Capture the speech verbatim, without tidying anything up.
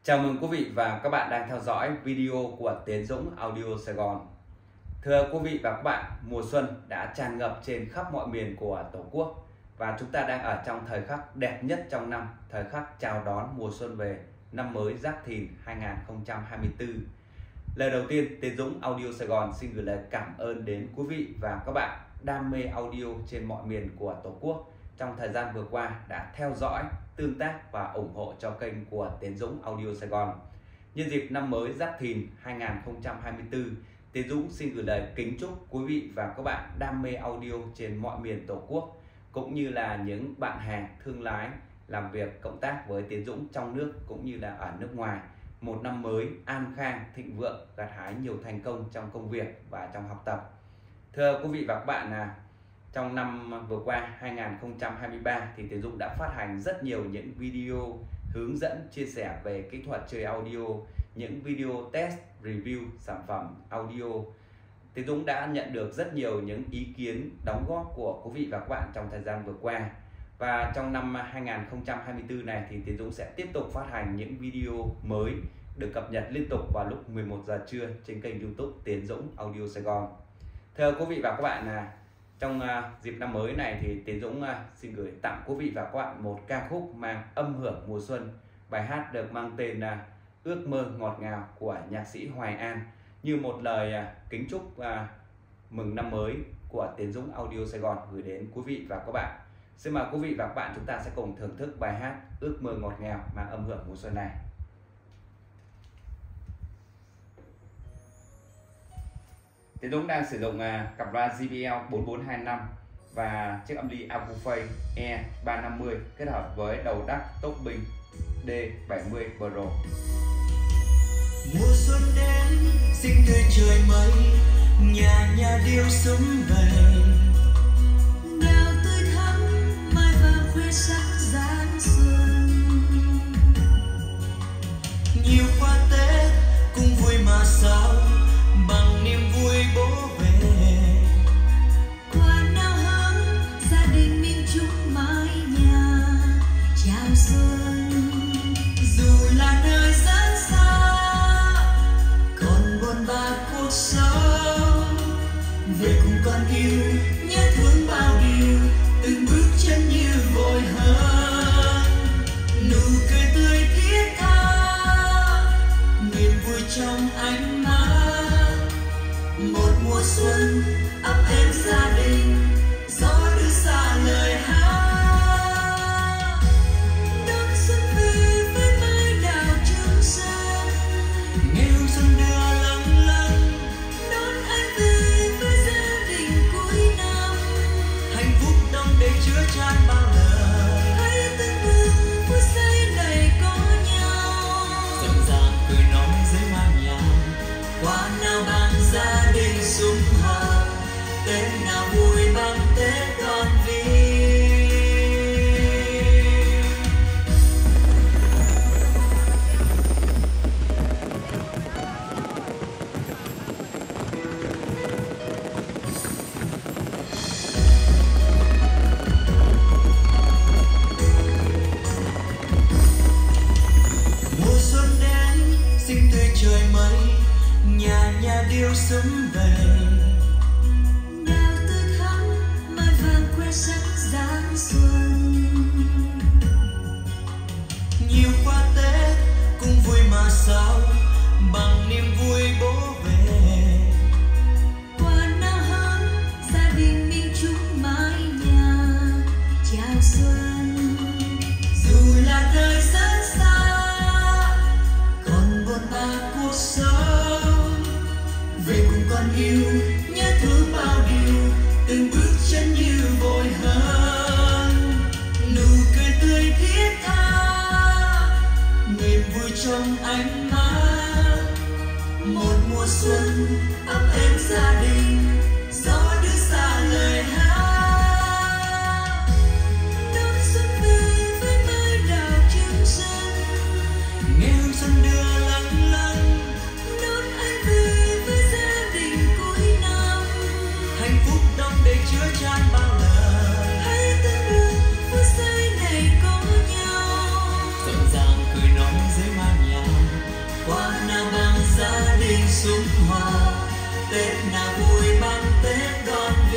Chào mừng quý vị và các bạn đang theo dõi video của Tiến Dũng Audio Sài Gòn. Thưa quý vị và các bạn, mùa xuân đã tràn ngập trên khắp mọi miền của Tổ quốc và chúng ta đang ở trong thời khắc đẹp nhất trong năm, thời khắc chào đón mùa xuân về, năm mới Giáp Thìn hai nghìn không trăm hai mươi tư. Lời đầu tiên, Tiến Dũng Audio Sài Gòn xin gửi lời cảm ơn đến quý vị và các bạn đam mê audio trên mọi miền của Tổ quốc trong thời gian vừa qua đã theo dõi, tương tác và ủng hộ cho kênh của Tiến Dũng Audio Sài Gòn. Nhân dịp năm mới Giáp Thìn hai nghìn không trăm hai mươi tư, Tiến Dũng xin gửi lời kính chúc quý vị và các bạn đam mê audio trên mọi miền Tổ quốc, cũng như là những bạn hàng thương lái làm việc cộng tác với Tiến Dũng trong nước cũng như là ở nước ngoài, một năm mới an khang, thịnh vượng, gặt hái nhiều thành công trong công việc và trong học tập. Thưa quý vị và các bạn, là trong năm vừa qua hai nghìn không trăm hai mươi ba thì Tiến Dũng đã phát hành rất nhiều những video hướng dẫn chia sẻ về kỹ thuật chơi audio, những video test review sản phẩm audio. Tiến Dũng đã nhận được rất nhiều những ý kiến đóng góp của quý vị và các bạn trong thời gian vừa qua. Và trong năm hai nghìn không trăm hai mươi tư này thì Tiến Dũng sẽ tiếp tục phát hành những video mới được cập nhật liên tục vào lúc mười một giờ trưa trên kênh YouTube Tiến Dũng Audio Sài Gòn. Thưa quý vị và các bạn, là trong uh, dịp năm mới này thì Tiến Dũng uh, xin gửi tặng quý vị và các bạn một ca khúc mang âm hưởng mùa xuân. Bài hát được mang tên uh, Ước mơ ngọt ngào của nhạc sĩ Hoài An, như một lời uh, kính chúc uh, mừng năm mới của Tiến Dũng Audio Sài Gòn gửi đến quý vị và các bạn. Xin mời quý vị và các bạn chúng ta sẽ cùng thưởng thức bài hát Ước mơ ngọt ngào mang âm hưởng mùa xuân này. Tiến Dũng đang sử dụng uh, cặp loa J B L bốn bốn hai năm và chiếc âm ly Acufay E ba năm mươi kết hợp với đầu đắc Topping D bảy mươi Pro. Mùa xuân đến, xinh tươi trời mây, nhà nhà điệu sum vầy. Đào tươi thắm, mai vàng khuya sắc giáng xuân. Nhiều qua Tết cũng vui mà sao, bằng niềm vui bố về. Qua nào hứng, gia đình mình chúc mái nhà chào xuân. Dù là nơi rất xa, còn buồn bã cuộc sống, về cùng con yêu, nhớ thương bao điều, từng bước chân như vội hơn. Nụ cười tươi thiết tha, niềm vui trong ánh mắt. Một mùa xuân ấm êm gia đình, gió đưa xa lời hát. Đón xuân về với mái đào Trường Sơn, Nghe hương xuân đưa lâng lâng, đón anh về với gia đình cuối năm. hạnh phúc đông đầy chứa chan bao lời. Hãy từng bước phút giây này có nhau, Rộn ràng cười nói dưới hoa nhà, qua nào bằng gia đình sum họp, Tết nào vui bằng Tết con vi. Mùa xuân đến, xinh tươi trời mây, nhà nhà điệu sum vầy. đào tươi thắm, mai vàng khoe sắc giáng xuân. Nhiều qua Tết cũng vui mà sao, bằng niềm vui bố về. Qua nào hứng, gia đình mình chúc mái nhà chào xuân. Dù là nơi rất xa, còn buồn bã cuộc sống, về cùng con yêu, nhớ thương bao điều, từng bước chân như vội hơn. Nụ cười tươi thiết tha, niềm vui trong ánh mắt. Một mùa xuân ấm êm gia đình, gió đưa xa lời hát. Đón xuân về với mái đào Trường Sơn, Nghe hương xuân đưa lâng lâng, đón anh về với gia đình cuối năm. hạnh phúc đông đầy chứa chan bao lời. Hãy từng bước phút giây này có nhau, Rộn ràng cười nói dưới hoa nhà, sum họp, Tết nào vui bằng Tết đón